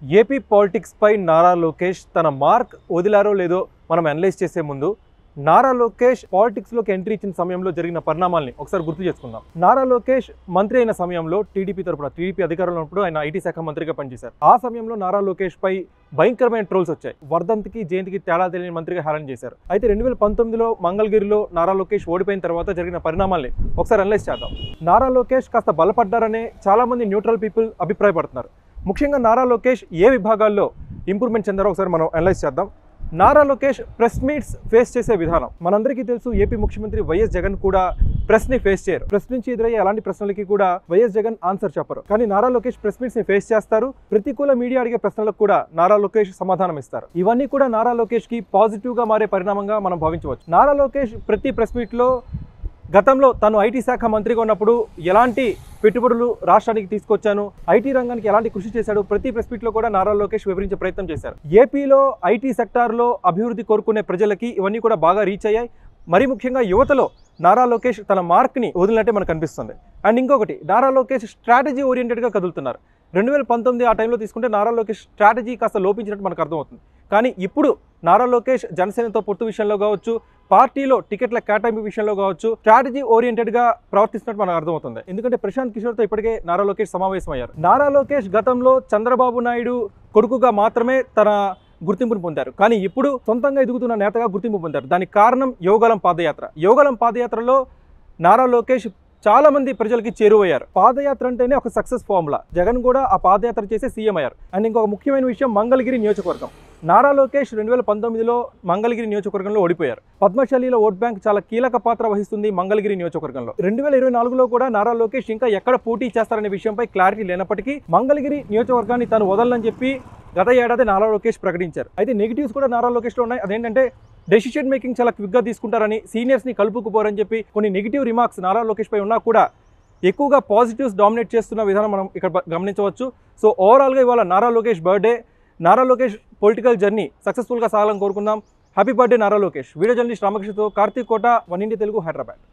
AP politics పై నారా లోకేష్ తన mark వదిలారో లేదో మనం అనలైజ్ చేసే ముందు నారా లోకేష్ పాలిటిక్స్ లోకి ఎంట్రీ ఇచ్చిన సమయంలో జరిగిన పరిణామాల్ని ఒకసారి గుర్తు చేసుకుందాం. నారా లోకేష్ మంత్రి అయిన సమయంలో టీడీపీ అధికారంలో ఉన్నప్పుడు ఆయన ఐటీ శాఖ మంత్రిగా పనిచేశారు. ఆ సమయంలో నారా లోకేష్ పై భయంకరమైన ట్రోల్స్ వచ్చాయి. వర్ధంతికి జయంతికి తేడా తెలియని మంత్రిగా హేళన చేశారు. అయితే 2019లో మంగళగిరిలో నారా లోకేష్ ఓడిపోయిన తర్వాత జరిగిన పరిణామాల్ని ఒకసారి అనలైజ్ చేద్దాం. నారా లోకేష్ కాస్త బలపడ్డారనే చాలా మంది న్యూట్రల్ పీపుల్ అభిప్రాయపడుతున్నారు. ముఖ్యంగా నారా లోకేష్ ఏ విభాగాల్లో ఇంప్రూవ్మెంట్ చెందారో ఒకసారి మనం అనలైజ్ చేద్దాం. Nara Lokesh press meets face చేసే విధానం మనందరికీ తెలుసు. ఏపీ ముఖ్యమంత్రి వైఎస్ జగన్ కూడా ప్రెస్ ని ఫేస్ చేయరు. ప్రెస్ నుంచి ఎదురయ్యే అలాంటి ప్రశ్నలకి కూడా వైఎస్ జగన్ ఆన్సర్ చెప్పరు. కానీ నారా లోకేష్ ప్రెస్ మీట్స్ ని ఫేస్ చేస్తారు. ప్రతికూల మీడియా అడిగే ప్రశ్నలకు కూడా నారా లోకేష్ సమాధానం ఇస్తారు. ఇవన్నీ కూడా నారా లోకేష్ కి పాజిటివ్ గా మారే పరిణామంగా మనం భావించవచ్చు. నారా లోకేష్ ప్రతి ప్రెస్ మీట్ లో గతంలో తను ఐటీ శాఖ మంత్రిగా ఉన్నప్పుడు ఎలాంటి పెట్టుబడులు రాష్ట్రానికి తీసుకొచ్చాను, ఐటీ రంగానికి ఎలాంటి కృషి చేశాడు, ప్రతి ప్రెస్ మీట్ లో కూడా నారా లోకేష్ వివరించే ప్రయత్నం చేశారు. ఏపీలో ఐటీ సెక్టార్లో అభివృద్ధి కోరుకునే ప్రజలకి ఇవన్నీ కూడా బాగా రీచ్ అయ్యాయి. మరీ ముఖ్యంగా యువతలో నారా లోకేష్ తన మార్క్ని వదిలినట్టే మనకు అనిపిస్తుంది. అండ్ ఇంకొకటి, నారా లోకేష్ స్ట్రాటజీ ఓరియంటెడ్గా కదులుతున్నారు. 2019 ఆ టైంలో తీసుకుంటే నారా లోకేష్ స్ట్రాటజీ కాస్త లోపించినట్టు మనకు అర్థమవుతుంది. కానీ ఇప్పుడు నారా లోకేష్ జనసేనతో పొత్తు విషయంలో కావచ్చు, పార్టీలో టికెట్ల కేటాయింపు విషయంలో కావచ్చు, స్ట్రాటజీ ఓరియంటెడ్గా ప్రవర్తిస్తున్నట్టు మనకు అర్థమవుతుంది. ఎందుకంటే ప్రశాంత్ కిషోర్తో ఇప్పటికే నారా లోకేష్ సమావేశమయ్యారు. నారా లోకేష్ గతంలో చంద్రబాబు నాయుడు కొడుకుగా మాత్రమే తన గుర్తింపును పొందారు. కానీ ఇప్పుడు సొంతంగా ఎదుగుతున్న నేతగా గుర్తింపు పొందారు. దానికి కారణం యువగళం పాదయాత్ర. యువగళం పాదయాత్రలో నారా లోకేష్ చాలా మంది ప్రజలకి చేరువయ్యారు. పాదయాత్ర అంటేనే ఒక సక్సెస్ ఫార్ములా. జగన్ కూడా ఆ పాదయాత్ర చేసి సీఎం అయ్యారు. అండ్ ఇంకొక ముఖ్యమైన విషయం, మంగళగిరి నియోజకవర్గం. నారా లోకేష్ 2019లో మంగళగిరి నియోజకవర్గంలో ఓడిపోయారు. పద్మశాలిలో ఓట్ బ్యాంక్ చాలా కీలక పాత్ర వహిస్తుంది మంగళగిరి నియోజకవర్గంలో. 2024లో కూడా నారా లోకేష్ ఇంకా ఎక్కడ పోటీ చేస్తారనే విషయంపై క్లారిటీ లేనప్పటికీ మంగళగిరి నియోజకవర్గాన్ని తాను వదలని చెప్పి గత ఏడాది నారా లోకేష్ ప్రకటించారు. అయితే నెగిటివ్స్ కూడా నారా లోకేష్లో ఉన్నాయి. అదేంటంటే డెసిషన్ మేకింగ్ చాలా క్విక్గా తీసుకుంటారని, సీనియర్స్ని కలుపుకుపోరని చెప్పి కొన్ని నెగిటివ్ రిమార్క్స్ నారా లోకేష్ పై ఉన్నా కూడా ఎక్కువగా పాజిటివ్స్ డామినేట్ చేస్తున్న విధానం మనం ఇక్కడ గమనించవచ్చు. సో ఓవరాల్గా ఇవాళ Nara Lokesh birthday. Nara Lokesh political journey సక్సెస్ఫుల్గా సాగాలని కోరుకుందాం. Happy birthday Nara Lokesh. Video journalist రామకృష్ణతో కార్తీక్ కోట, వన్ ఇండియా తెలుగు, హైదరాబాద్.